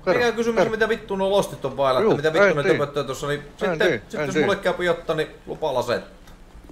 Mikä kysymys, mitä vittu nuo lostit on vailla, että mitä vittu ne töpöttää tossa, niin sitten jos mulle käy jotta, niin lupa lasettaa.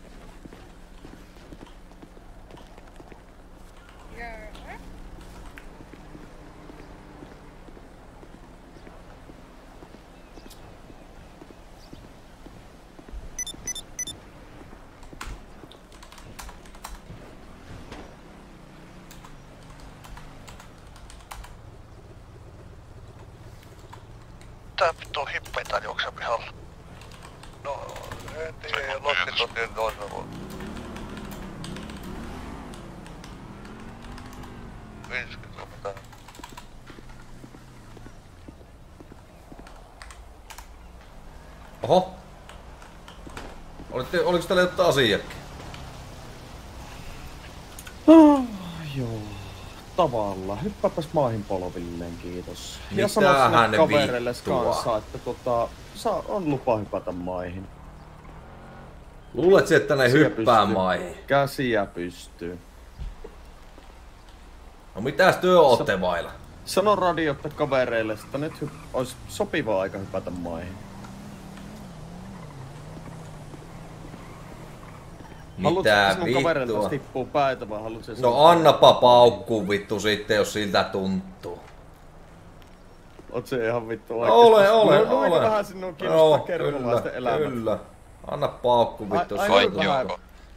Tää vittu on hippeitä juoksee pihalla. No, en tiedä, lostit on niin toisella vuonna. 50. Oho. Oliko täällä jotain asiakin? Joo. Tavalla. Hyppääpäs maihin polvilleen, kiitos. Mitähän ja sano sinne kavereille vittua? kanssa, että on lupa hypätä maihin. Luulet sä, että ne Käsiä hyppää pystyy. maihin? Käsiä pystyy. No mitäs työ ootte vailla? Sano radiotta kavereille, että nyt olisi sopiva aika hypätä maihin. Mitä sinun kavereilta vittua? tippuu päitä vai haluatko se... No annapa paukkuu vittu sitten, jos siltä tuntuu. Oot se ihan vittu No, oikeesti? ole. Vähän sinua kiinnostaa kerrolaisten elämät. Kyllä. Anna paukku vittu. Kaikki onko?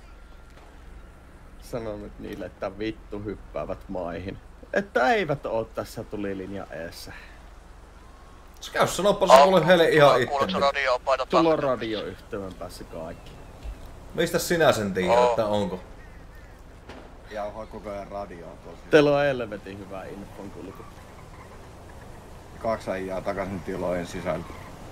Sano nyt niille, että vittu hyppäävät maihin. Että eivät oo tässä tulilinja eessä. Käy sanopa se mulle heille ihan itse. Kuuluuko radio paita Tulla takana? radioyhteyden päässä kaikki. Mistä sinä sen tiedät, että onko? Jauhaa koko ajan radioon tosiaan. Teillä on helvetin hyvä infon kulku. 2 äijää takaisin tilojen sisällä.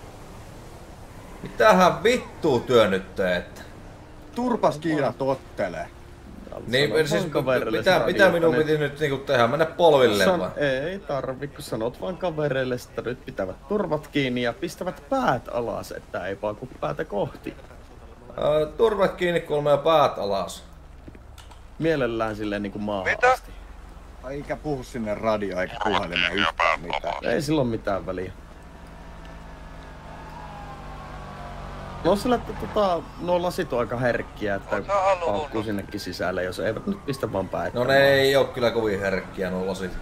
Mitähän vittuu työ nyt teette? Turpas Kiina tottelee. Niin siis mitä minun piti nyt niinku tehdä? Mennä polville vai? Ei tarvi, kun sanot vaan kavereille, että nyt pitävät turvat kiinni ja pistävät päät alas, että ei pauku päätä kohti. Turvat kiinni kolme ja päät alas. Mielellään silleen niinku maahan Mitä? asti. Eikä puhu sinne radioon eikä puhelimeen yhtään mitään. Ei sillä ole mitään väliä. No sillä, että nuo lasit on aika herkkiä, että Oot sä halunnut? paukkuu sinnekin sisälle, jos eivät nyt pistä vaan päitä. No ne ei oo kyllä kovin herkkiä nuo lasit.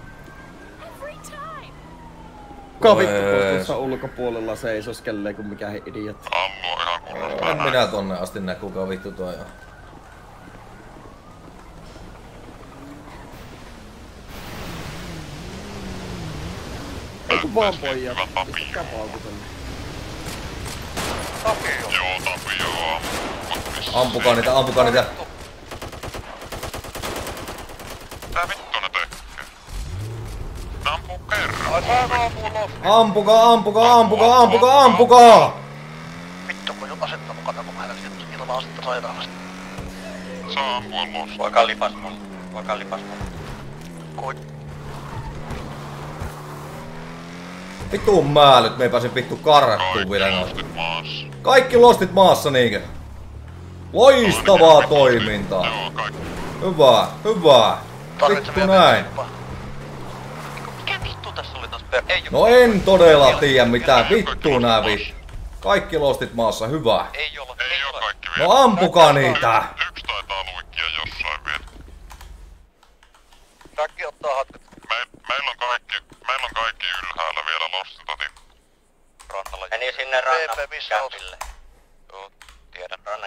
Kuka vittu tuossa ulkopuolella seisoskelee kuin mikä idiotti. Ammu ihan kunnossa. En minä tonne asti näe kuka vittu toi on. Eiku vaan pojat, pistäkää pauku tänne. Tapio. Joo, Tapio. Ampukaa niitä, ampukaa niitä. Tää vittu ne tekee. Ne ampuu kerran. Ai saanko ampuu losti? Ampukaa, ampukaa, ampukaa, ampukaa, ampukaa! Vittu kun jo asetta mukana kun mä lähdin ilman asetta sairaalasta. Saa ampua losti. Voikaa lipas mulle. Kui? Vittuun määlyt, me ei pääse vittu karkuun vielä noin. Lostit maassa. Kaikki lostit maassa niinkö? Loistavaa toimintaa. Joo, kaikki. Hyvä, hyvä. Tarvitse Vittu vielä näin. tippaa. Mikä vittu tässä oli taas per... Ei oo. No en todella tiedä mitä vittu nää vittu. Kaikki lostit maassa, hyvä. Ei oo Kaikki vielä. No ampukaa niitä. Yksi taitaa luikkia jossain vielä. Näkki ottaa hatkat Meillä on kaikki ylhäällä vielä lostitatin. rannalla. Meni sinne rannan VP, missä oot? kämpille. Joo, tiedän. Rannan.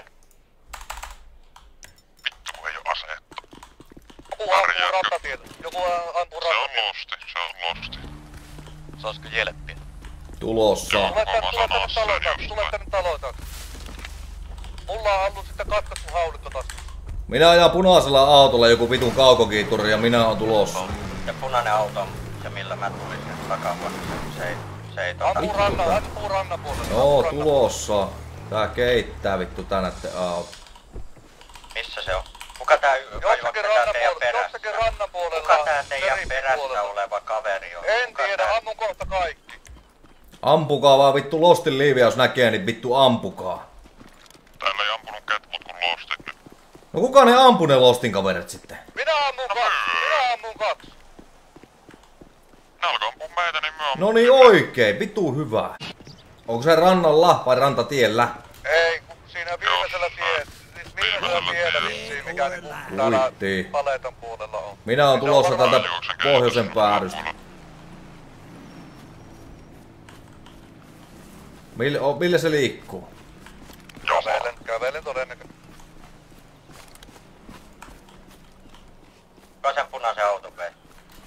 Vittu kun ei oo asetta. Joku ampuu rattatietä. Joku ampuu Se on rattatietä. losti. Saisko jelppiä? Tulossa. Tule tänne taloon taakse. Mulla on ollut sitten katkaistu haulikko taas. Minä ajan punaisella autolla joku vitun kaukokiituri ja minä on tulossa. Ja punainen auto on se millä mä tulin sen takahuoneeseen. Se ei Ampuu rannan puolelle. Joo, tulossa. Tää keittää vittu tänätte auto. Missä se on? Kuka tää juoksee teidän perässä? Jossakin rannan puolella. Kuka tää teidän Meripin perässä puolella. oleva kaveri on? En Kuka tiedä, tää- ammun kohta kaikki. Ampukaa vaan vittu lostin liiviä, jos näkee, niin vittu ampukaa. Täällä ei ampunut ketmut kun lostit nyt. No kuka ne ampu ne lostin kaverit sitten? Minä ammun kaksi. Ne alkoi ampua meitä, niin me No niin oikein, vitu hyvä. Onko se rannalla vai rantatiellä? Ei, kun siinä viimeisellä tiellä vissiin, mikä niinku täällä paleton puolella on. Minä oon tulossa tältä pohjoisen päädystä. Millä se liikkuu? Kävelen todennäköisesti. Kasen punaisen auton vei.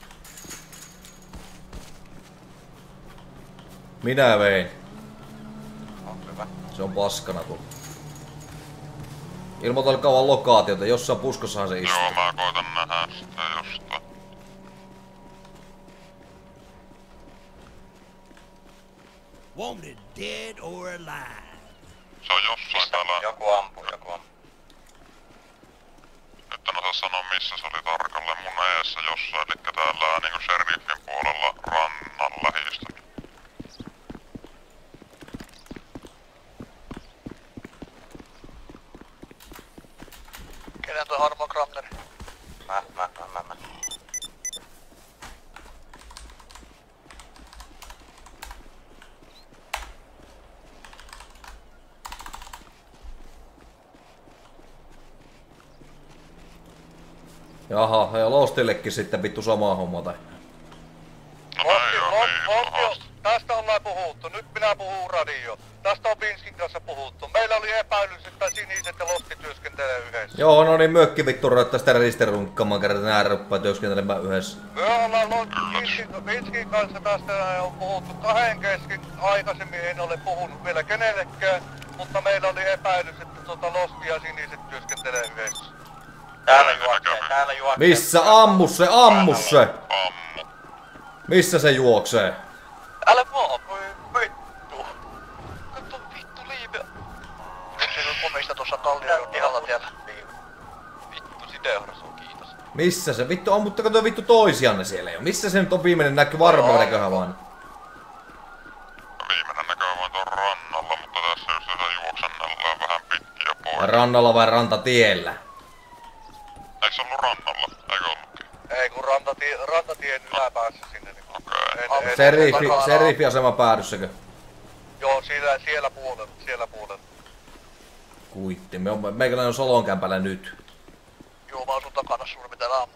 Minä vein. On hyvä. Se on paskana tuolla. Ilmoitalkaa vaan lokaatiota, jossain puskossahan se istuu. Joo, mä koitan nähdä sitä jostain. Wanted dead or alive. Se on jossain täällä. Joku ampuu. Nyt en osaa sanoa missä se oli tarkalleen mun eessä jossain. Elikkä täällä niinku sheriffin puolella rannan lähistöllä. Kenen toi Harmo Kramneri? Mä. Jaha, ja Lostillekin sitten vittu sama homma tai. Tästä ollaan puhuttu. Nyt minä puhun radio. Tästä on Vinskin kanssa puhuttu. Meillä oli epäilys, että siniset ja Losti työskentelee yhdessä. Joo, no niin mökki vittu roittaa sitä ristirunkkamaan, kerran nää ruppaa työskentelemään yhdessä. Me ollaan Vinskin kanssa tästä on puhuttu kahden kesken. Aikaisemmin en ole puhunut vielä kenellekään, mutta meillä oli epäilys, että Losti ja siniset työskentelee yhdessä. Täällä juoksee. Missä? Ammu se! Missä se juoksee? Älä vaan, vittu. Katso vittu liive. Siinä on komista tuossa kallion alla tiellä. Vittu, sideharsu, kiitos. Missä se? Vittu, ammuttako te vittu toisianne siellä jo? Missä se nyt on viimeinen näky? Varmaan näköhän vaan. Viimeinen näkö on vaan tuon rannalla, mutta tässä jos se juoksennellaan vähän pitkiä pois. Rannalla vai rantatiellä? Eikö se ollut rannalla? Eikö ollutkin? Ei kun rantatien yläpäässä sinne. Okei. Seriffiasema päädyssäkö? Joo, siellä puolella. Kuitti. Meikäläinen on Solonkämpällä nyt. Joo, mä oon sun takana suuri mitä aamu.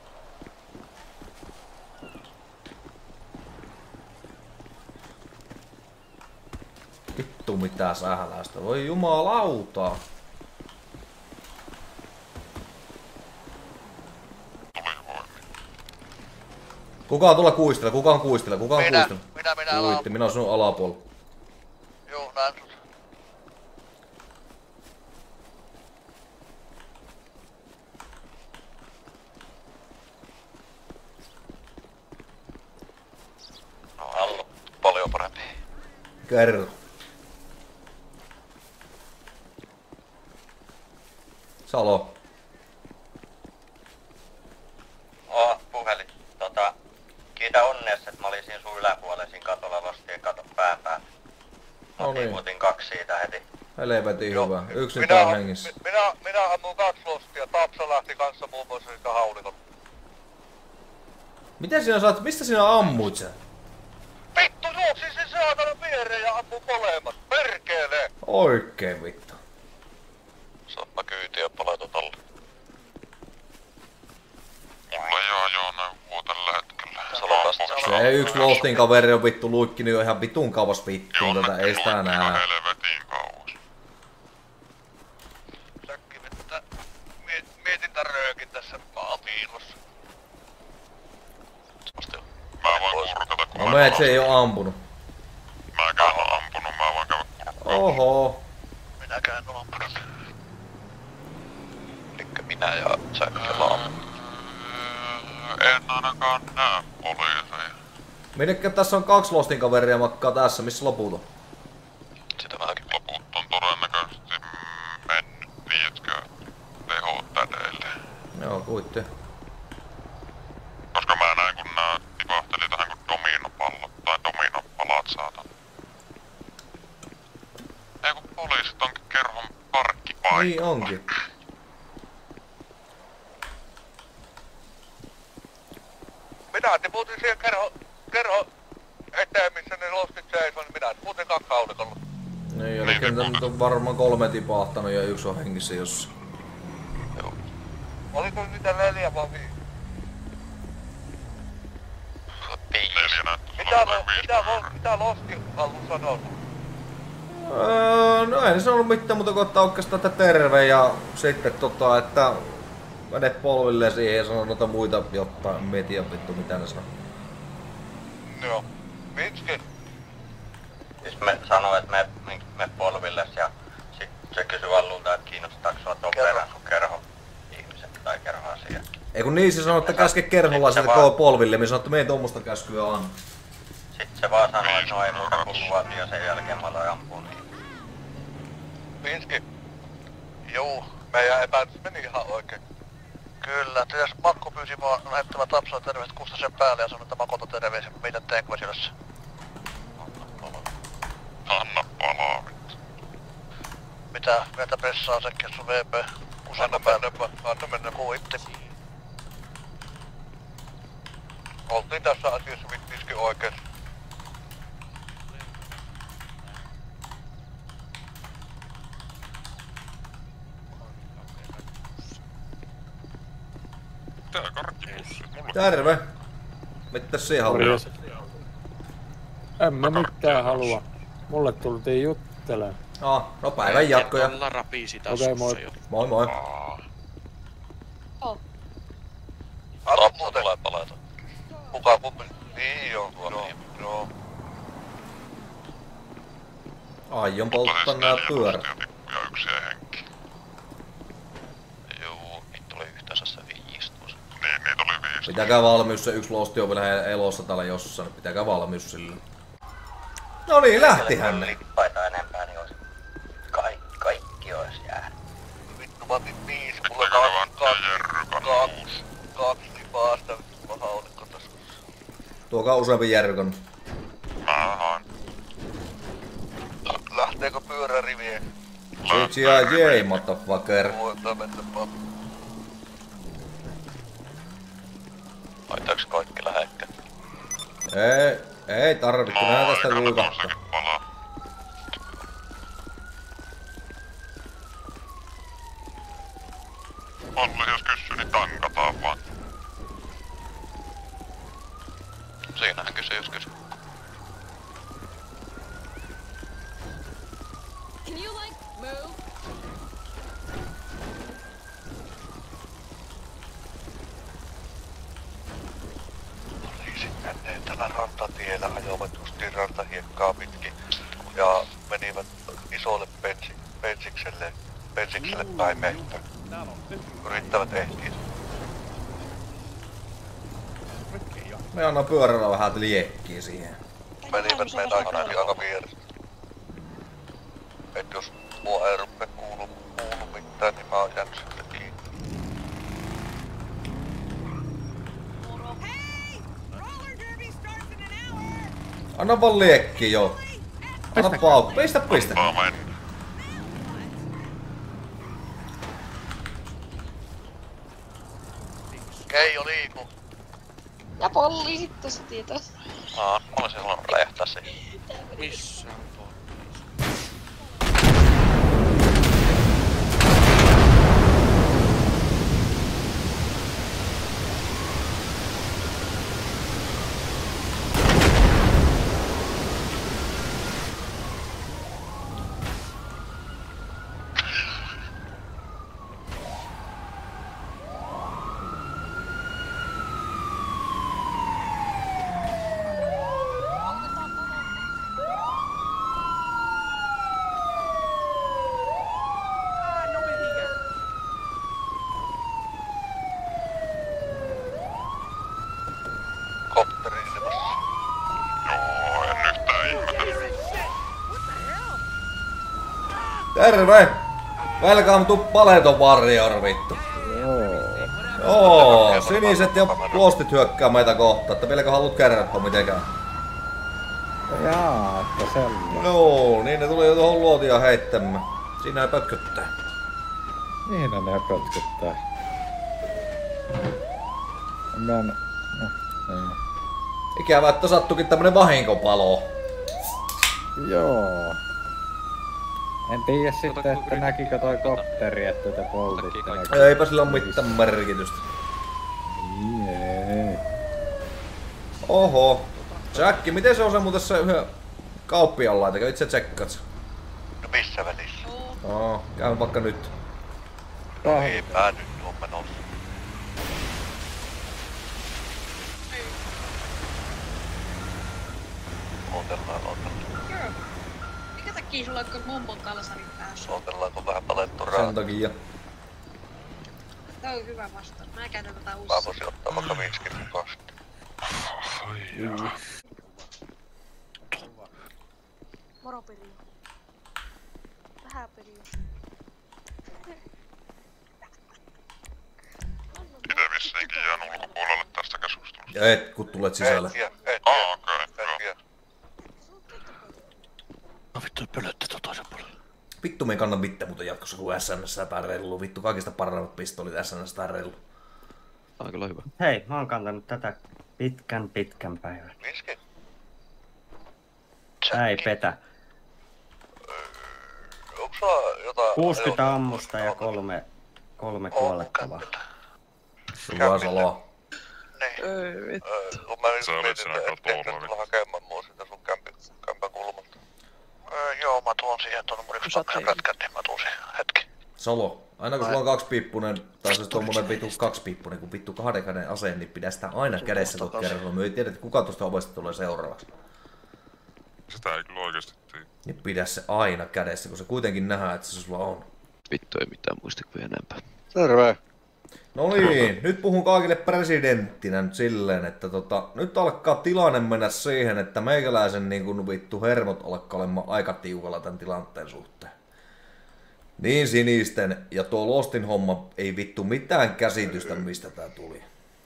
Vittu mitä sähläistä. Voi jumalauta. Kuka on tuolla kuistella? Kuka on kuistella? Minä Kuitti, minä oon sun alapuolella. Joo, näin sut. No, Allo, paljon parempi. Kerro. Salo. Puhelin. Kiitä onneessa, että mä olin siinä sun yläpuolella siinä katolla Lostien katon pään päällä. Otin 2 siitä heti. Helvetin hyvä. Yksin tää on hengissä. Minä ammun 2 Lostia. Tapsa lähti kanssa muun muassa siitä haulikolla. Miten sinä saat? Mistä sinä ammuit sen? Vittu, juoksin sen saatanan viereen ja ammun molemmat. Perkele! Oikein vittu. Saanpa kyytiä palata tolle. Mulla ei oo ajoneuvoa tällä hetkellä. Se yksi Lostin kaveri on vittu luikkinut jo ihan vitun kauas vittuun tätä, ei sitä nää. Helvetin kauas. Säkkivettä. Mietin tän röökin tässä maapiilossa. Mä voin kurkata kun No meet se ei oo ampunut. Mäkään oo ampunut, mä voin käydä kurkkaan. Oho. Minäkään oo ampunut. Elikkä minä ja Säkkälä ampunut. En ainakaan näe poliiseja. Minnekä tässä on 2 Lostin kaveria makkaa tässä, missä loput on? Sitä mäkin. Loput on todennäköisesti mennyt, tiedätkö, tehotädeille. Joo, kuitti. Koska mä näin kun nää tipahteli tähän kun dominopallot tai dominopalat saatan. Ei kun poliisit onkin kerhon parkkipaikalla. Niin onkin. Minä tiputin siihen kerho kakkahaullikolla. Niin, eli nyt on varmaan 3 tipahtanut ja 1 on hengissä jossain. Joo. Oliko niitä 4 vai 5? 4 näyttää. Mitä Losti haluaa sanoa? No ei se ollut mitään muuta kuin ottaa oikeastaan terve ja sitten että mene polvilleen siihen ja sano noita muita jotain, mietin vittu mitä ne sanoo. Joo. Miksi? Siis me sanoo, että me polvilles ja sit se kysyy Allulta, että kiinnostaako sua ton verran sun kerho ihmiset tai kerhoasiat. Ei kun niin se sanoo, että käske kerholaiset polville, niin sanoo, että me ei tuommoista käskyä anna. Sitten se vaan sanoo, että no ei muuta kuin luoti ja sen jälkeen mä aloin ampua niin. Pinski. Juu, meidän epäilys meni ihan oikein. Kyllä, tietysti Makko pyysi mua lähettämään Tapsaan terveiset Kustasen päälle ja sanoi, että Makota terveisiä, mitä teen Kvasilassa. Anna palaa vittu. Mitä meiltä pressaa sekin sun VP? Anna mennä. Kuitti. Oltiin tässä asiassa vittiiskin oikeesti. Tää karkkipussi. Terve! Mitäs siihen haluaa? En mä mitään halua. Mulle tultiin juttelemaan. No päivän jatkoja. Okei, moi. Moi moi. Tapsa tulee palata. Kuka kumpi? Niin joo. Aion polttaa nää pyörät. Ja 1 jäi henki. Joo, niitä oli yhteensä se 15. Niin, niitä oli 5. Pitäkää valmius, se 1 losti on vielä elossa täällä jossain. Pitäkää valmius sillä. No niin, lähtihän ne. Lippaita enempää, niin olisi kaikki olisi jäänyt. Vittu mä otin 5, mulla Relevantti ja 2 lipaasta, vittu mä haulikko tässä. Tuokaa useampi järkon. Mä haen. Lähteekö pyörä rivien? CGI, motherfucker. Voitaan mennä vaan. Laitaanko kaikki lähekkäin? Ei tarvitse, nää tästä luikahtaa. Olli, jos kysyy, niin tankataan vaan. Siinähän kysyy, jos kysyy. Can you like move? Poliisit menneet tällä rantatiellä ajoivat justiin rantahiekkaa pitkin ja menivät isolle pensikselle päin mehtään. Yrittävät ehtiä. Me annan pyörällä vähän liekkiä siihen. Menivät meidän aika vierestä. Et jos mua ei rupee kuulu mitään, niin mä oon jäänyt sitten kiinni. Anna vaan liekkiä jo. Anna paukku. Pistä. Keijo liiku. Ja poliisit tuossa tietää. Mä olisin halunnut räjähtää siihen. Missä on tuo? Terve! Welcome to Paleton Warrior, vittu. Joo, siniset ja lostit hyökkää meitä kohtaan, että vieläkö haluat kertoa mitenkään? Jaa, että sellainen. Joo, niin ne tuli jo tuohon luotia heittämään. Siinä ne pötköttää. Niin ne pötköttää. Niin. Ikävä, että sattukin tämmönen vahinkopalo. Joo. En tiedä sitten, että näkikö toi kopteri, että te poltitte. Eipä sillä ole mitään merkitystä. Jee. Oho. Jacki, miten se on se muuten se yhden kauppiaan laita? Itse tsekkaat. No missä välissä? Käyn vaikka nyt. Ei mä nyt oo menossa. Otellaan. Mikä takia sulla on mumpon kalsarit päässä? Otellaanko vähän palettu rahaa? Sen takia. Tää on hyvä vastaus. Mä käytän tätä Mä uusia. voisin ottaa vaikka 50 kasti. Moro Pirjo. Vähän Pirjo. Itse vissiinkin jään ulkopuolelle tästä keskustelusta. Ja et, kun tulet sisälle. Okei, joo. No vittu, pölötte toisen puolella. Vittu me ei kanna mitään muuta jatkossa kuin SNS tai rellu. Vittu kaikista parhaimmat pistolit SNS tai rellu. On kyllä hyvä. Hei, mä oon kantanut tätä pitkän päivän. Viski? Tää ei petä. Onko sulla jotain... 60 ammusta ja kolme kuolettavaa. Hyvä saloa. Niin. Kun mä nyt mietin, että ehkä tulla hakemaan mua sitä sun kämpän kulmalta. Joo, mä tuon siihen tuonne mun yksi pätkän, niin mä tuon siihen hetki. Salo, aina kun sulla on kaksipippunen, tai siis tommonen vittu kaksipippunen, kun vittu 2 käden aseen, niin pidä sitä aina kädessä kun kerran. Me ei tiedä, että kuka tuosta ovesta tulee seuraavaksi. Sitä ei kyllä oikeesti tiedä. Niin pidä se aina kädessä, kun se kuitenkin nähdään, että se sulla on. Vittu ei mitään muistikuvia enempää. Terve! No niin, nyt puhun kaikille presidenttinä nyt silleen, että nyt alkaa tilanne mennä siihen, että meikäläisen niin kun vittu hermot alkaa olemaan aika tiukalla tämän tilanteen suhteen. Niin sinisten, ja tuo Lostin homma ei vittu mitään käsitystä, mistä tää tuli.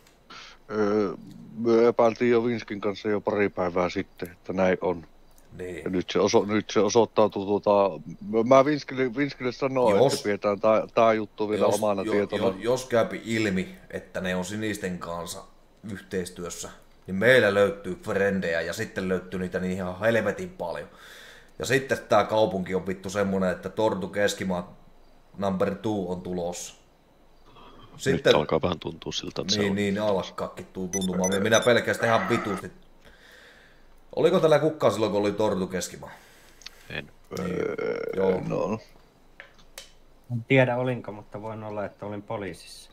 Me epäiltiin jo Vinskin kanssa jo pari päivää sitten, että näin on. Niin. Ja nyt se osoittautuu mä Vinskille sanoin, että pidetään tää juttu vielä omana tietona. Jos käypi ilmi, että ne on sinisten kanssa yhteistyössä, niin meillä löytyy frendejä ja sitten löytyy niitä niin ihan helvetin paljon. Ja sitten tää kaupunki on vittu semmonen, että Tortu Keskimaa number 2 on tulossa. Sitten, nyt alkaa vähän tuntua siltä, että niin alkaakin tuntumaan. Minä pelkästään ihan vitusti. Oliko tällä kukkaa silloin, kun oli Tortu Keskimaa? En. Joo. No. En tiedä olinko, mutta voin olla, että olin poliisissa.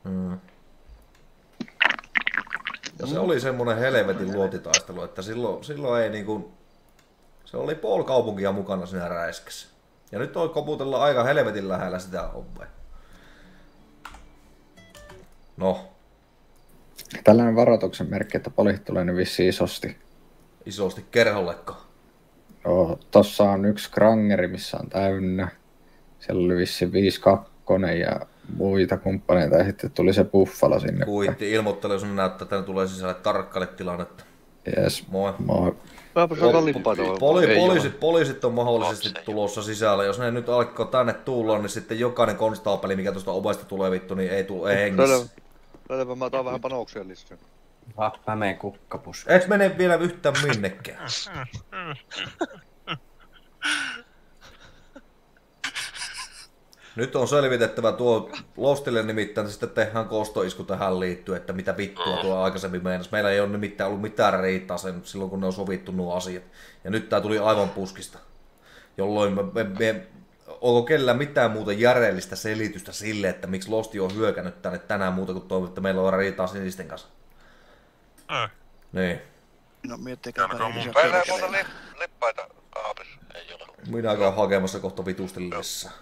Ja se oli semmonen helvetin luotitaistelu, että silloin ei niinku... Se oli puoli kaupunkia mukana siinä räiskässä. Ja nyt on koputella aika helvetin lähellä sitä ovea. No. Tällainen varoituksen merkki, että poliisi tulee nyt vissiin isosti. Isosti kerhollekko. Joo, tossa on yksi krangeri, missä on täynnä. Siellä oli vissiin 5-2 ja muita kumppaneita ja sitten tuli se Buffalo sinne. Kuitti ilmoittelu, jos näyttää, että ne tulee sisälle tarkkaile tilannetta. Jes, moi. Poliisit on mahdollisesti tulossa sisällä. Jos ne nyt alkaa tänne tulla, niin sitten jokainen konstaapeli, mikä tuosta ovesta tulee vittu, niin ei tule hengissä. Selvä, mä otan vähän panoksia lisää. Mä menen kukkapus. Et mene vielä yhtään minnekään. Nyt on selvitettävä tuo Lostille, nimittäin sitten tehdään kostoisku tähän liittyen, että mitä vittua tuo aikaisemmin meinas. Meillä ei ole nimittäin ollut mitään riitaa sen silloin, kun ne on sovittu nuo asiat. Ja nyt tää tuli aivan puskista. Jolloin onko kellään mitään muuta järjellistä selitystä sille, että miksi Losti on hyökännyt tänne tänään muuta kuin toivon, että meillä on riitaa sinisten kanssa. Niin. No miettikääpä. Meillä ei muuta lippaita kaapissa. Ei ole. Minä käyn hakemassa kohta vitusti lisää.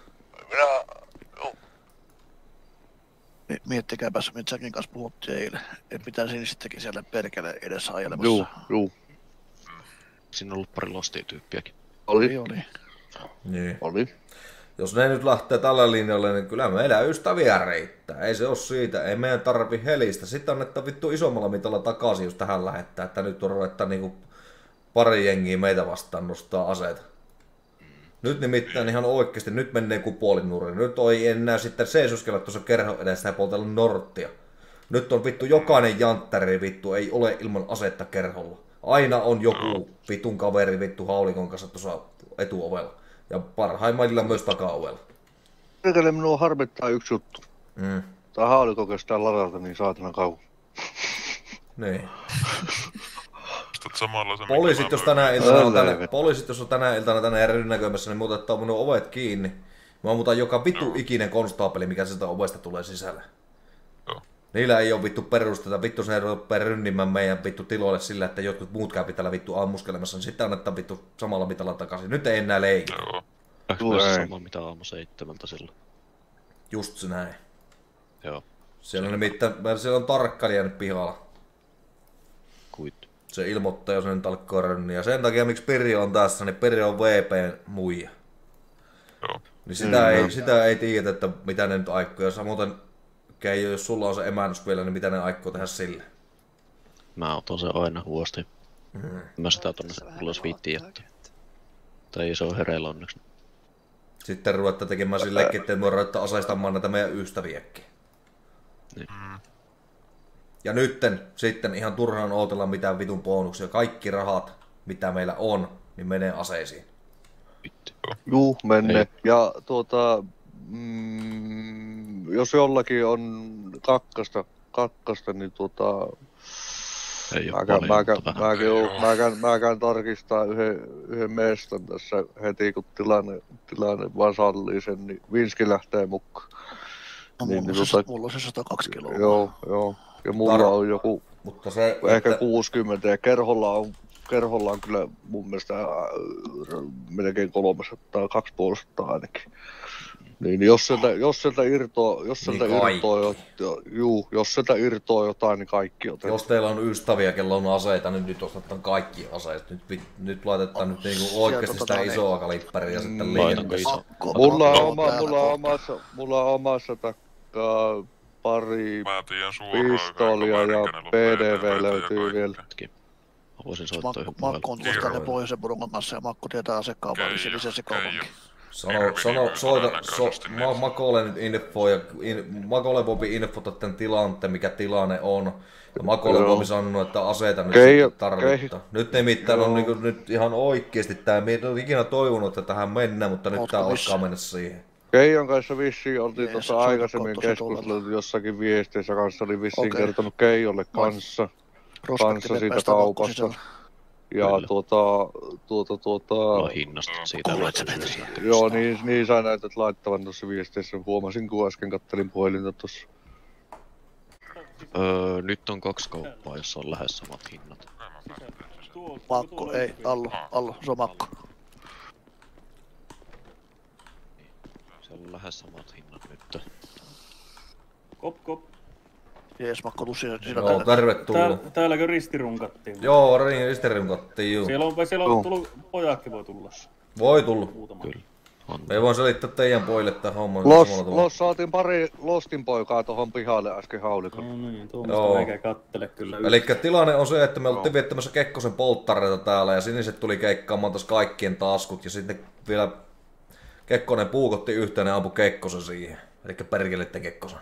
Miettikääpäs, me Jackin kanssa puhuttiin eilen, että mitä sinistäkin siellä perkele edessä ajelemassa. Joo. Siinä on ollut pari Lostia-tyyppiäkin. Oli. Niin. Oli. Jos ne nyt lähtee tällä linjalle, niin kyllä meillä ystäviä riittää. Ei se oo siitä, ei meidän tarvi helistä. Sitten annetta vittu isommalla mitalla takaisin, jos tähän lähettää, että nyt on ruvetta niinku pari jengiä meitä vastaan nostaa aseita. Nyt nimittäin ihan oikeesti, nyt menee kuin puolinurri. Nyt ei enää sitten seisoskella tuossa kerhon edessä ja poltella norttia. Nyt on vittu jokainen janttari vittu, ei ole ilman asetta kerholla. Aina on joku vitun kaveri vittu haulikon kanssa tuossa etuovella. Ja parhaimmillaan myös takaovella. Perkele minua harmittaa yksi juttu. Tää haulikko kestää ladata niin saatana kauan. Niin. Samalla Poliisit, jos on tänä iltana tänne rynnäköimässä, niin muuta ottaa minun ovet kiinni. Mä muutan joka vittu ikinen konstaapeli, mikä sieltä ovesta tulee sisälle. Joo. Niillä ei oo vittu perusteita. Vittu se rupeaa rynnimään meidän vittu tiloille sillä, että jotkut muut käy täällä vittu ammuskelemassa, niin sitten annetaan vittu samalla mitalla takaisin. Nyt ei enää leikki. Joo. Sama mitä aamu 7 silloin. Just se näin. Joo. Siellä on nimittäin, siellä on tarkkailija nyt pihalla. Kuitu. Se ilmoittaa, jos ne nyt alkaa rönniä. Ja sen takia, miksi Pirjo on tässä, niin Pirjo on VPn muija. Joo. Niin sitä ei tiedä, että mitä ne nyt aikoo. Ja samoin Keijo, jos sulla on se emännys vielä, niin mitä ne aikoo tehdä sille? Mä otan sen aina huosti. Mä sitä tonne ulos viittiin jättää. Tai se on hereillä onneksi. Sitten ruvetta tekemään sillekin, että me ruvetaan aseistamaan näitä meidän ystäviäkin. Niin. Ja nytten sitten ihan turhaan ootella mitään vitun bonuksia. Kaikki rahat, mitä meillä on, niin menee aseisiin. Juu, menne. Ja jos jollakin on kakkasta, niin mä käyn tarkistaa yhden mestan tässä heti, kun tilanne vaan sallii sen, niin Vinski lähtee mukaan. No, mulla on se 102 kiloa. Joo. Ja mulla on joku mutta se, ehkä 60 ja kerholla on kyllä mun mielestä melkein 300, 250 ainakin. Niin jos sieltä irtoaa jotain, niin kaikki otetaan. Jos teillä on ystäviä, kello on aseita, niin nyt ostetaan kaikki aseet. Nyt laitetaan nyt niinku oikeesti sitä isoa kalibberia sitten liikenteessä. Mulla on omassa takkaa pari pistoolia ja PDV löytyy vielä. Mä voisin soittaa yhden Makko on tuossa tänne pohjoisen porukan kanssa ja Makko tietää asekaupan, missä lisäsi kaupankin. Makolle nyt info ja Makolle voi infota tämän tilanteen, mikä tilanne on. Ja Makolle voi sanoa, että aseita nyt tarvittaa. Nyt nimittäin on niinku, nyt ihan oikeesti tää, me en ikinä toivonut, että tähän mennään, mutta nyt tää alkaa mennä siihen. Keijon kanssa vissiin oltiin tuossa aikaisemmin keskustellut jossakin viesteissä kanssa, oli vissiin kertonut Keijolle kanssa siitä kaupasta. Ja hinnasta siitä joo, niin sä näytät laittavan tuossa viesteissä. Huomasin, kun äsken kattelin puhelinta tossa. Nyt on 2 kauppaa, jossa on lähes samat hinnat. Makko, ei, Allu, se on Makko. Siellä on lähes samat hinnat nyt. Kop. Jees, Makko, tuu siinä. Joo, tervetuloa. Täälläkö ristirunkattiin? Joo, ristirunkattiin, juu. Siellä on tullut, pojaakki voi tulla. Voi tulla. Kyllä. Me voin selittää teidän pojille tämän homman. Saatiin pari Lostin poikaa tohon pihalle äsken haulikolla. No niin, tuommoista meikä kattele kyllä. Elikkä tilanne on se, että me oltiin viettämässä Kekkosen polttareita täällä ja siniset tuli keikkaamaan taas kaikkien taskut ja sitten vielä Kekkonen puukotti yhteen ja ampui Kekkosen siihen. Elikkä perkelitte Kekkosen.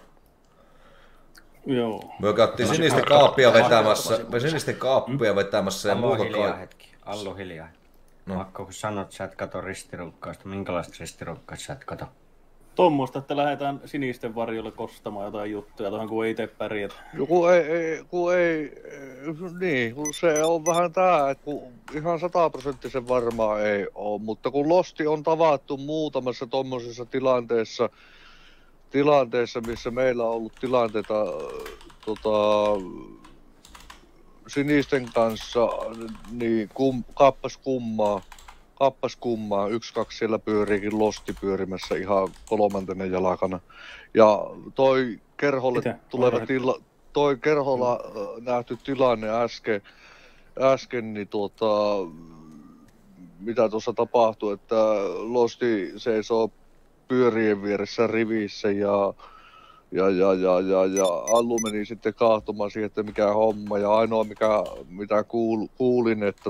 Joo. Me käyttiin sinisten kaappia vetämässä ja muuta hiljaa hetki. Allu hiljaa. No. Makko, kun sanot, että sä et kato ristirukkaista, minkälaista ristirukkaista sä et kato? Tuommoista, että lähdetään sinisten varjolle kostamaan jotain juttuja tuohon, kun ei itse pärjätä. Niin, kun se on vähän tää, että kun ihan 100% varmaa ei oo, mutta kun Losti on tavattu muutamassa tommosessa tilanteessa, missä meillä on ollut tilanteita sinisten kanssa, niin kappas kummaa, 1-2 siellä pyöriikin Losti pyörimässä ihan 3. jalakana. Ja toi kerholla nähty tilanne äsken niin mitä tuossa tapahtui, että Losti seisoo pyörien vieressä rivissä ja Allu meni sitten kaahtomaan siihen, että mikä homma, ja ainoa mitä kuulin, että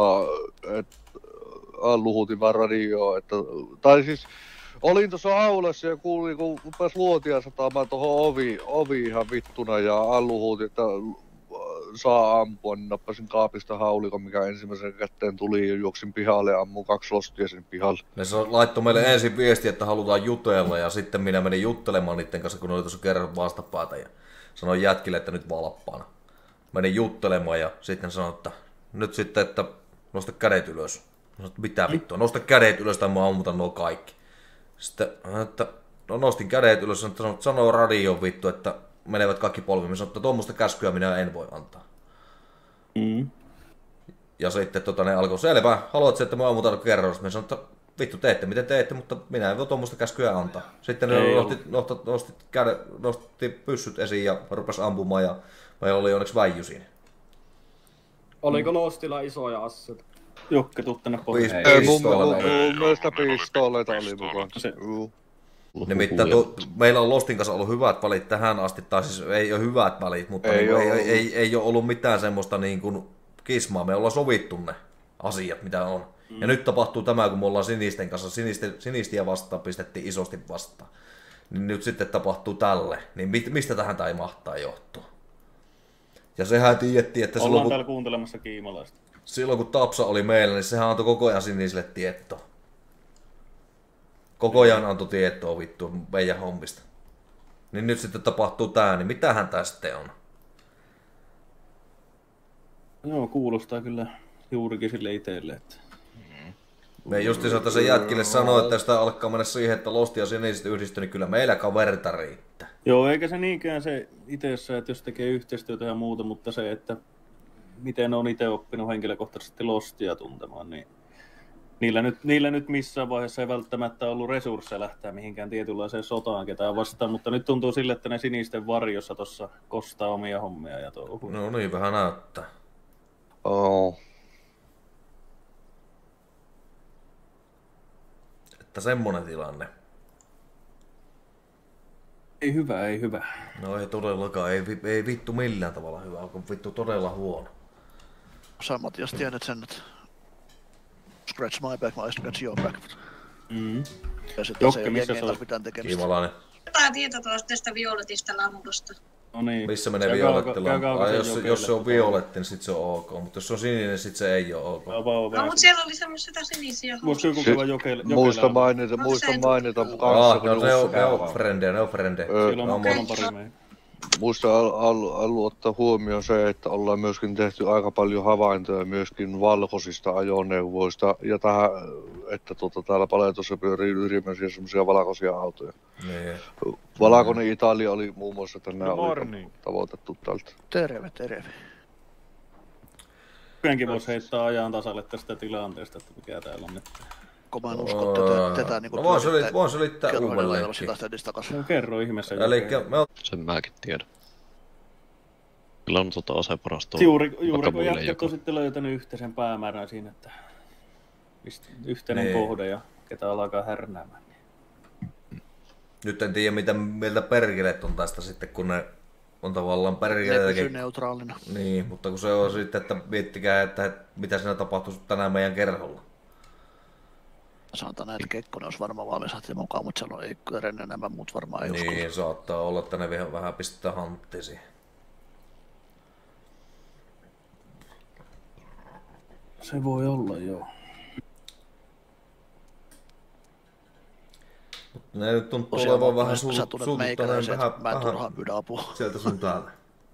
Allu huuti vaan radioon, tai siis olin tuossa aulassa ja kuulin, kun rupesi luotia sataamaan tuohon ovi ihan vittuna, ja Allu huuti, että saa ampua, niin nappasin kaapista haulikon, mikä ensimmäisen kätteen tuli ja juoksin pihalle ja ammuin 2 lostia sinne pihalle. Ne laittoi meille ensin viesti, että halutaan jutella ja sitten minä menin juttelemaan niiden kanssa, kun ne oli tuossa kerran vastapäätä ja sanoin jätkille, että nyt valppaana. Menin juttelemaan ja sitten sanoin, että nyt sitten, että nosta kädet ylös. Sanoin, että mitä vittua, nosta kädet ylös tai mä ammutan nuo kaikki. Sitten, että no nostin kädet ylös, että sanoo radioon vittu, että menevät kaikki polviin. Mä sanoin, että tuommoista käskyä minä en voi antaa. Ja sitten ne alkoi, selvä, haluatko, että mä ammutan kerran? Mä sanoin, että vittu teette mitä teette, mutta minä en voi tuommoista käskyä antaa. Sitten ne nosti pyssyt esiin ja rupesi ampumaan ja meillä oli onneksi väijy siinä. Oliko Lostilla isoja asseita? Jokke, tuu tänne pois. Mun mielestä pistooleita oli mukaan. Nimittäin meillä on Lostin kanssa ollut hyvät välit tähän asti, tai siis ei ole hyvät välit, mutta ei ole ollut mitään semmoista niin kuin kismaa. Me ollaan sovittu ne asiat, mitä on. Ja nyt tapahtuu tämä, kun me ollaan sinisten kanssa, sinistiä vastaan pistettiin isosti vastaan. Niin nyt sitten tapahtuu tälle. Niin mistä tähän tämä ei mahtaa johtua? Ja sehän tiedettiin, että ollaan täällä kuuntelemassa kiimalaista. Silloin kun Tapsa oli meillä, niin sehän antoi koko ajan sinisille tietoa. Koko ajan antoi tietoa vittua meidän hommista. Niin nyt sitten tapahtuu tää, niin mitähän tää sitten on? Joo, kuulostaa kyllä juurikin sille itselle, että... Me justiinsa se jätkille sanoi, että sitä alkaa mennä siihen, että Losti ja siniset yhdistyy, niin kyllä meillä kaverita riittää. Joo, eikä se niinkään se itsessä, että jos tekee yhteistyötä ja muuta, mutta se, että miten on itse oppinut henkilökohtaisesti Lostia tuntemaan, niin niillä nyt missään vaiheessa ei välttämättä ollut resursseja lähteä mihinkään tietynlaiseen sotaan ketään vastaan, mutta nyt tuntuu sille, että ne sinisten varjossa tuossa kostaa omia hommia ja touhuu. No niin, vähän näyttää. Että semmonen tilanne. Ei hyvä, ei hyvä. No ei todellakaan, ei vittu millään tavalla hyvä, on vittu todella huono. Samat, jos tiedät sen, että scratch my back, I scratch your back. Ja sitten se ei ole jengeen mitään tekemistä. Kimalainen. Jotain tietoa tästä violetista lampusta. No niin. Missä menee violetti lampu? Jos se on violetti, niin sit se on ok, mutta jos se on sininen, niin sit se ei ole ok. No mut siellä oli semmosia sinisiä housuja. Muista mainita kanssa. Ne on frendejä. Muista haluan ottaa huomioon se, että ollaan myöskin tehty aika paljon havaintoja myöskin valkoisista ajoneuvoista ja tähän, että täällä Paletossa pyörii ylimääräisiä semmoisia valkoisia autoja. Niin. Valkoinen Italia oli muun muassa tänään oli tavoitettu tältä. Terve. Kyönkin voisi heittää ajan tasalle tästä tilanteesta, että mikä täällä on nyt. Kun mä en usko tätä niinku... No voin selittää uudelleenkin. No kerro ihmeessä. Sen mäkin tiedän. Kyllä on aseparastoa. Juuri kun jätkät on sitten löytänyt yhteisen päämäärän siinä, että yhteinen kohde ja ketä alkaa härnäämään. Nyt en tiedä miltä perkeleet on tästä sitten, kun ne on tavallaan perkeleet. Ne pysyy neutraalina. Niin, mutta kun se on sitten, että miettikää, että mitä siinä tapahtuisi tänään meidän kerholla. Sanotaan näin, että Kekkonen olisi varmaan valmis lähteä mukaan, mutta siellä ei Körenen nämä muut varmaan ei usko. Niin, saattaa olla, että ne vähän pistää hanttisiin. Se voi olla, joo. Mutta ne nyt tuntuu olevan vähän suututtaneen vähän turhaan pyydä apua. Sieltä sun täältä.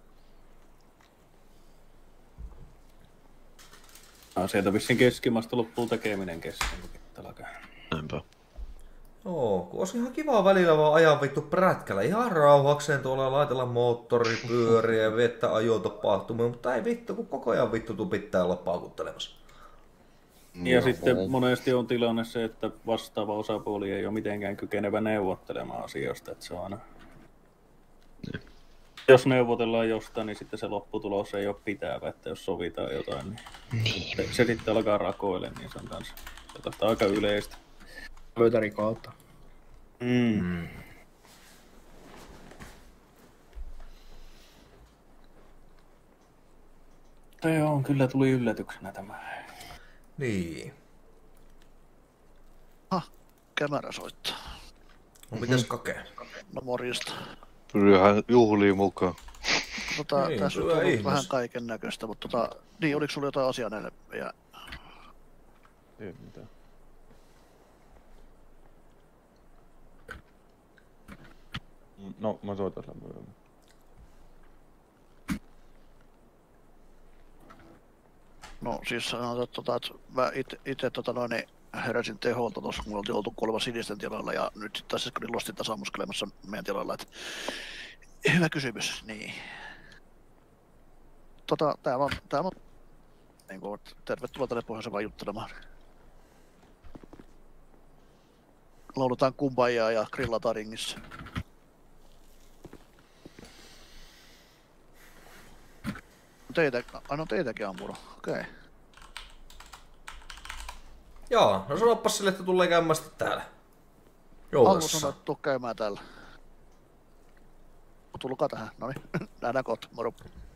Sieltä vissiin keskimaasta loppuu tekeminen kesken. Näinpä. Joo, kun olisi ihan kiva välillä vaan ajaa vittu prätkällä. Ihan rauhakseen tuolla laitella moottoripyöriä ja vettä ajotapahtumia, mutta ei vittu, kun koko ajan vittu pitää olla paukuttelemassa. Ja sitten monesti on tilanne se, että vastaava osapuoli ei ole mitenkään kykenevä neuvottelemaan asioista, että se on aina... Jos neuvotellaan jostain, niin sitten se lopputulos ei ole pitävä, että jos sovitaan jotain, niin se sitten alkaa rakoille, niin se on kanssa aika yleistä. Pöytärikoutta. Se on, kyllä tuli yllätyksenä tämä. Niin. Kämärä soittaa. No mitäs Kake? No morjesta. Pyrihän juhliin mukaan. Niin, tässä on hyvä ollut ihme. vähän kaiken näköistä, mutta niin, oliko sulla jotain asiaa näille? Ja... Ei mitään. No, mä soitan sen myöhemmin. No siis sanotaan, että mä itse heräsin teholta tuossa, kun me oltiin oltu kuulemma sinisten tilalla ja nyt sitten taas kun Lostin taas ammuskelemassa meidän tilalla, että hyvä kysymys, niin. Täällä on niin kuin, tervetuloa tänne pohjoiseen vaan juttelemaan. Lauletaan kumbajaa ja grillataan ringissä. Teitäkin ampunut, okei. Joo, no sanopas sille, että tulee käymään sitten täällä. Joulassa. Haluan sanoa, että tuu käymään täällä. Tulkaa tähän, noniin. Nähdään kohta, moro.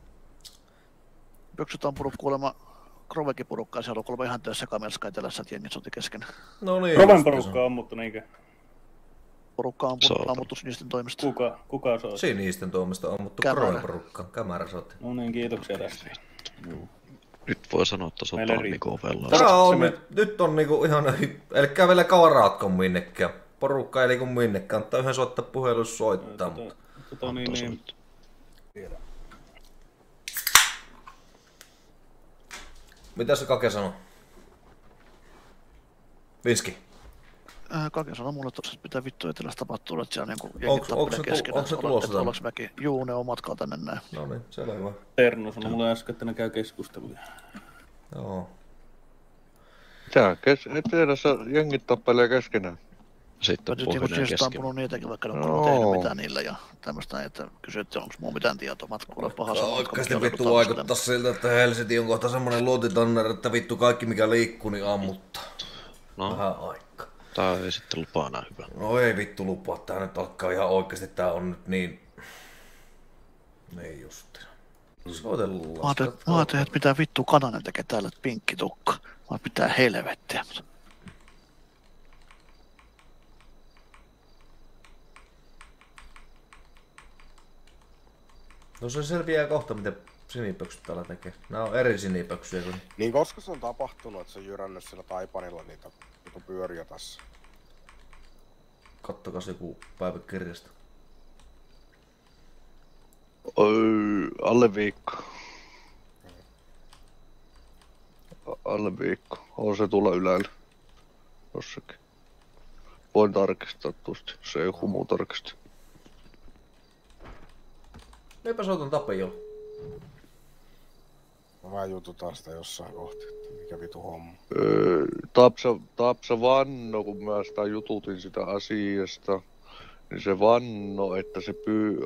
Pöksyt on ampunut kuulemma Krovekin porukkaa, siellä on kuulemma ihan töissä kamelska etelässä, että jengit soti kesken. No niin. Kroven porukka on ammuttu, niinkö? Porukka on ammuttu sinisten toimesta. Kuka soitti? Sinisten toimesta on ammuttu Kroven porukka. Kämärä soitti. No niin, kiitoksia tästä. Nyt voi sanoa, että sota on niinku ovella. Nyt on niinku ihan, elikkä vielä kavaraatko minnekään. Porukka ei liiku minnekään, mutta yhden soittaa puhelus soittaa. Niin. Mitä se Kake sanoo? Vinski. Kake sanoi mulle tuossa, että mitä vittu etelässä tapahtuu, että siellä niinku jengit tappelee keskenään. Onko se tulossa tänne? Mekin? Juu, ne on matkaa tänne näin. No niin, selvä. Terno sanoi mulle äsken, että ne käy keskusteluja. Joo. Tää etelässä jengit tappelee keskenään. Sitten pohjoinen kesken. Ampunut niitäkin, vaikka ne on tehnyt mitään niillä ja tämmöstä, että kysy, että onko mulla mitään tietoa matkuulla pahassa. Oikeasti vittu vaikuttaa siltä, että Helsinki on kohta semmonen luotitanner, että vittu kaikki mikä liikkuu niin ammuttaa. No. Vähän aikaa. Tää ei sitten lupaa nää hyvä. No ei vittu lupaa, tää nyt alkaa ihan oikeesti, tää on nyt niin... Niin justiin. Soitellaan. Mä ajattelin, että mitä vittu Kananen tekee täällä, että pinkki tukka. Vai pitää helvettiä. No se selviää kohta, miten sinipöksyt täällä tekee. Nää on eri sinipöksyjä kuin... Niin koska se on tapahtunut, että se on jyrännyt sillä Taipanilla niitä pyöriä tässä? Kattokas joku päiväkirjasta. Alle viikko. Alle viikko. On se tulla ylällä. Jossakin. Voin tarkistaa tuosta, se ei joku muu tarkistaa. Meipä soitan Tapiolle. Mä jututaan sitä jossain kohti, että mikä vitu homma. Tapsa vanno, kun mä sitä jututin sitä asiasta, niin se vanno, että se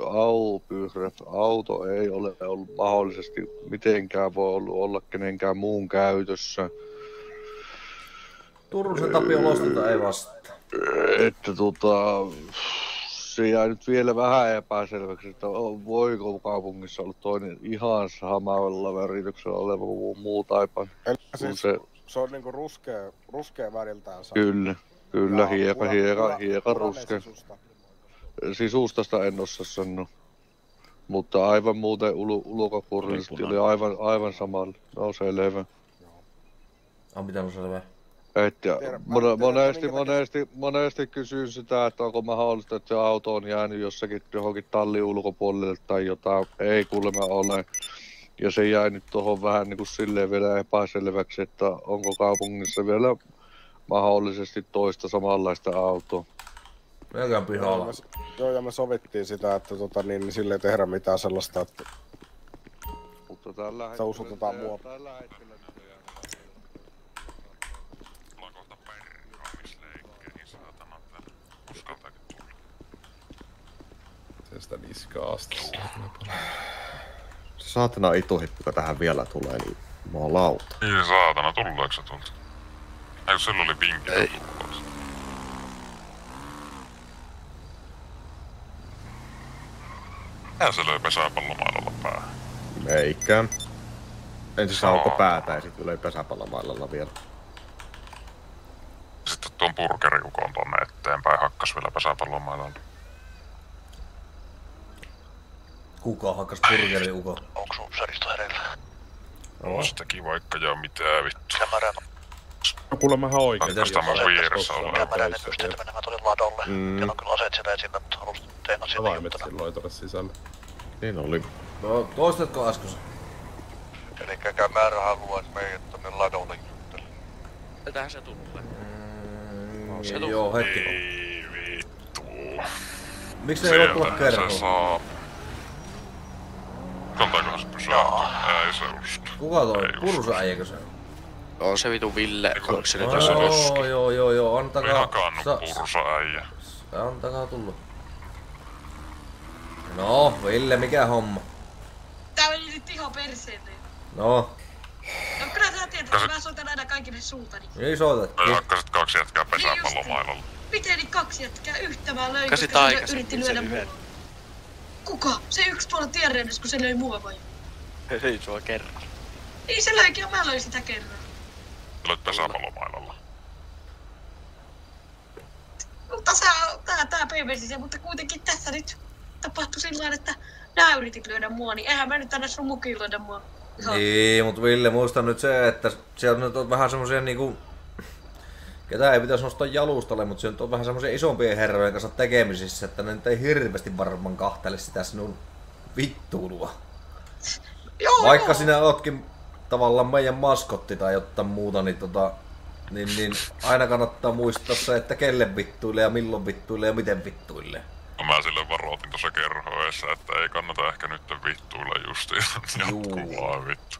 auto ei ole ollut mahdollisesti mitenkään voi olla kenenkään muun käytössä. Turusen Tapio Lostilta ei vastaa. Että se jäi nyt vielä vähän epäselväksi, että voiko kaupungissa olla toinen ihan samalla värityksellä oleva kuin muu Taipan. Eli siis se on niinku ruskea väriltään. Kyllä, hieka ruskea. Sisustasta en osaa sanoa. Mutta aivan muuten ulkokurillisesti oli aivan samalla. No selvä. Mitä on selvä? Että monesti kysyn sitä, että onko mahdollista, että se auto on jäänyt johonkin tallin ulkopuolelle tai jotain. Ei kuulemma ole. Ja se jäi nyt tuohon vähän niin kuin silleen vielä epäselväksi, että onko kaupungissa vielä mahdollisesti toista samanlaista autoa. Melkein pihalla. Joo, ja me sovittiin sitä, että niin sille ei tehdä mitään sellaista, että mutta tällä hetkellä usutetaan mua. Sitä niskaasta. Se saatana ituhippu, joka tähän vielä tulee, niin mä oon lauta. Niin saatana, tuleeko se tulta? Eikö sillä oli pinkki? Ei. Ja se löi pesäpallomailalla päähän. Eikä. Ensin sauko päätä ja sitten löi pesäpallomailalla vielä. Sitten tuon burgeriukon tonne eteenpäin hakkas vielä pesäpallomailalla. Kuka hakkas burgeri uko? Onko sun saristo hereillä? Ois teki vaikka ja mitään vittu. Kämärän. No kuulemmahan oikein. Mitäs tämä vieressä on? Kämärän ystävänä mä tulin ladolle. Siellä on kyllä aseet siellä esillä, mutta halusin tehdä sinne Avaimet silloin tuoda sisälle. Niin oli. No, toistatko äsken? Elikkä Kämärä haluais meidät tonne ladolle juttele. Tätähän se tulee. Joo, hetki. Ei vittu. Miksi ne ei voi tulla kerhoon? Se saa. Kantaikohan se pysyä? Ei se usko. Kuka toi? Pursa äijäkö se on? On se vitu Ville, onko se nyt Joo, antakaa. Ihan kannu pursa äijä. Antakaa tulla. No, Ville, mikä homma? Tää meni nyt ihan perseelle. No. No kyllä sä tiedät, että mä soitan aina kaikille suutani. Niin soitat. Me hakkasit 2 jätkää pesäpallomailolla. Miten niin 2 jätkää yhtä mä löin, Käsit koska se aikaisemmin yritti lyödä sen mua. yhden. Kuka? Se yksi tuolla tienreunassa, kun se löi mua vai? Ei sua kerran. Niin se löikin ja mä löin sitä kerran. Olet pesäpallomailolla. Mutta tää peimersi se, mutta kuitenkin tässä nyt tapahtui sillain, että nää yritit lyödä mua, niin eihän mä nyt anna sun mukiin lyödä mua. Niin, mutta Ville, muista nyt se, että siellä nyt on vähän semmosia niinku... Ketä ei pitäisi nostaa jalustalle, mutta se on vähän semmosia isompien herrojen kanssa tekemisissä, että ne nyt ei hirveästi varmaan kahtele sitä sinun vittuilua. Joo, Vaikka sinä ootkin tavallaan meidän maskotti tai jotain muuta, niin aina kannattaa muistaa se, että kelle vittuilee ja milloin vittuilee ja miten vittuilee. No mä sille varoitin tuossa kerhoessa, että ei kannata ehkä nyt vittuilla justiin. Jatkuvaa vittu.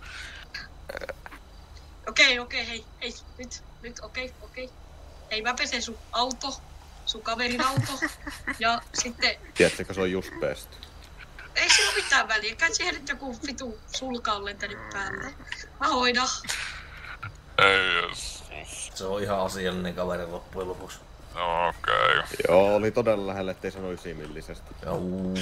Okei, hei, nyt, okei. Hei, mä pesen sun auto, sun kaverin auto, ja sitten... Tiedättekö, se on just pesty. Ei sillä mitään väliä, kai siihen nyt joku vitu sulka on lentänyt päälle. Mä hoidan. Ei jessus. Se on ihan asiallinen kaveri loppujen lopuksi. No okei. Joo, oli todella lähellä, ettei sano ysimillisesti. Joo.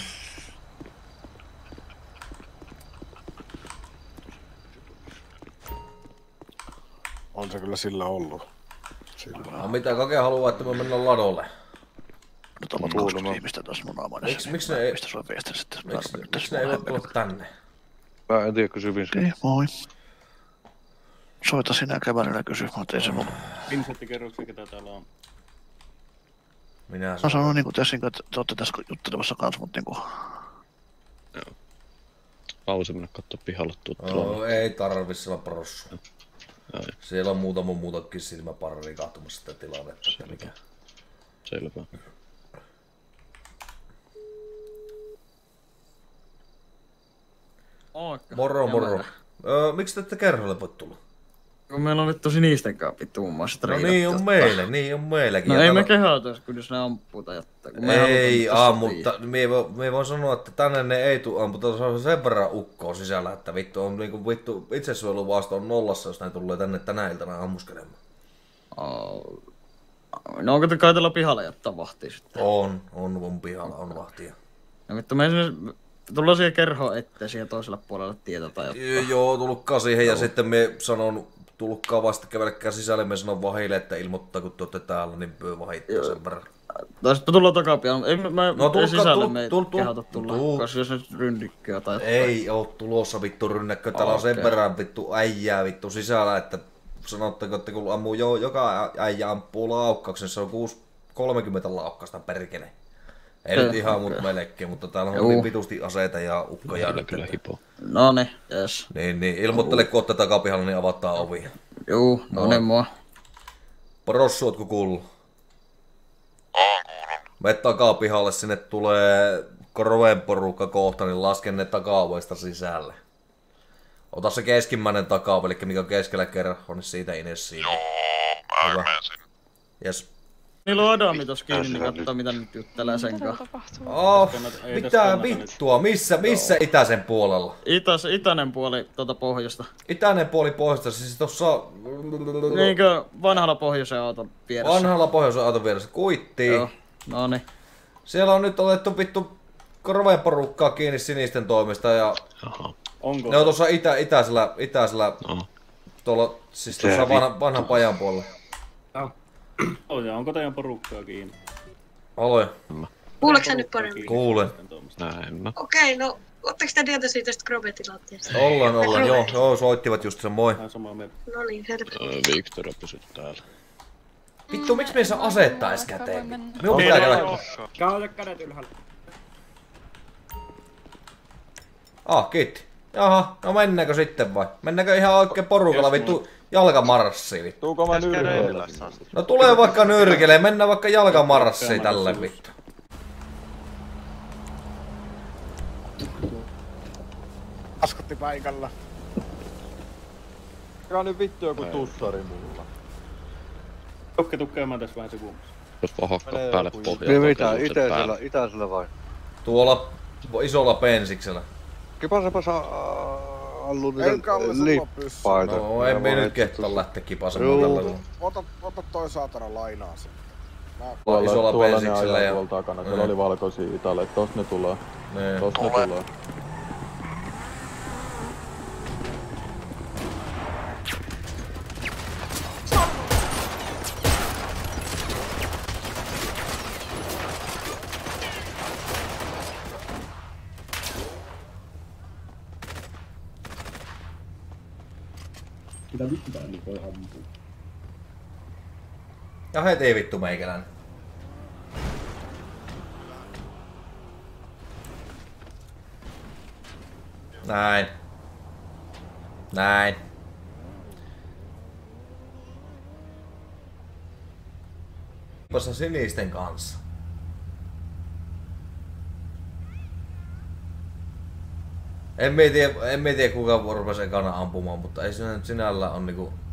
On se kyllä sillä ollut. No mitä Kake haluaa, että me mennään ladolle? Nyt on 20 ihmistä tässä mun naamainen. Miksi ne ei... Mistä sulla viestin sitten? Miksi ne ei voi tulla tänne? Mä en tiedä, kysy Vincent. Okei, moi. Soita sinä Kämärillä kysy, mä tein sen mun. Vincentti, kerroksä ketä täällä on? Minä Mä sanoin niinku Tessin, että te ootte tässä juttelemassa kans, mut niinku... Joo. Pausi mennä kattoo pihalle No, ei tarvi siellä prossu. Siellä on muutama muutakin silmäparri kahtumassa sitä tilannetta, että mikä. Selvä. Moro. Miksi te ette kerholle voi tulla? Kun meillä on vittu sinisten kanssa vittu muun muassa No niin on meilläkin. No ei me kehautais, kun jos ne ampuu tai jotain. Ei mutta me voin sanoa, että tänne ne ei tuu amputa, se on sen verran ukkoa sisällä, että vittu on niinku vittu itsesuojeluvaasto on nollassa, jos ne tulee tänne tänä iltana ammuskelemaan. No onko te kaitella pihalle jättää vahtia sitten? On pihalla, on vahtia. No vittu me esimerkiksi tullaan siihen kerhoon eteen siihen toisella puolella tietä tai jotain. Joo, tullutkaa siihen ja sitten me sanon, tullutkaa vasta kävelekää sisälle, me sanon vahille, että ilmoittaa kun te ootte täällä, niin pyö vahittaa sen verran. Tai sitten tullaan takapiaan. Ei sisälle me tulkaa, kehata tulla, koska jos nyt ryndikköä tai jotain. Ei oo tulossa vittu rynnäkkö, täällä on sen verran vittu äijää vittu sisällä, että sanotteko, että kun ammuu joka äijä ampuu laukkauksen, se on 30 laukkausta perkele. Ei nyt ihan mut melkein, mutta täällä on niin vitusti aseita ja ukkoja. Kyllä hipo. Noniin, jes. Niin, ilmoittele kun ootte takapihalla, niin avataan ovi. Juu, no mua. Prossu, ootko kuullut? Oon kuullut. Me takapihalle, sinne tulee Kroven porukka kohta, niin lasken ne takaovesta sisälle. Ota se keskimmäinen takaovi, eli mikä on keskellä kerho, niin siitä ines siitä. Joo, mä menen sinne. Jes. Niillä on Adami tossa kiinni, niin kattoo mitä nyt juttelee sen kanssa. Mitä vittua? Missä itäisen puolella? Itäinen puoli pohjoista. Itäinen puoli pohjoista, siis tossa... Niinkö vanhalla pohjoisen auton vieressä? Vanhalla pohjoisen auton vieressä, kuittiin. Joo, noniin. Siellä on nyt otettu vittu Kroven porukkaa kiinni sinisten toimesta ja... Onko? Ne on tuossa itäisellä tuolla, siis tuossa vanhan pajan puolella. Onko teidän porukkaa kiinni? Aloin. Kuuleeko sä nyt paremmin? Kuulen. Näin mä. Okei, no Ootteko te tietoisia tästä Grobe-tilanteesta? Ollaan, joo, soittivat just sen moi. No niin, selvä. Victor pysyt täällä. Vittu, miksi me ei saa asettaa edes käteen? Minun pitää käydä... Kauta kädet ylhäällä. Kiitti. Jaha, no mennäänkö sitten vai? Mennäänkö ihan oikein porukalla vittu jalkamarssiin vittu? Tuuko mä nyrkeille? No tulee vaikka nyrkeille, mennään vaikka jalkamarssiin tälle vittu. Askotti paikalla. Mikä on nyt vittu joku tussari mulla? Jokke tuu käymään tässä vähän sekuntia. Jos pohokka päälle pohjaa. Mitä? Itäisellä vai? Tuolla isolla pensiksellä. Kipasapa Allu niitä lippaita. No en me nyt kehtaa lähteä kipasemaan tällä. Ota toi saatana lainaa sen. Isolla pensiksellä ja... Tuolla takana, siellä oli valkoisia italeita, tosta ne tulee. Tosta ne tulee. Mitä vittu tää nyt voi ampua? Ja heti vittu meikälän. Näin. Näin. Passa sinisten kanssa. En tiedä kuka rupesi ekana ampumaan, mutta ei se nyt sinällään on niinku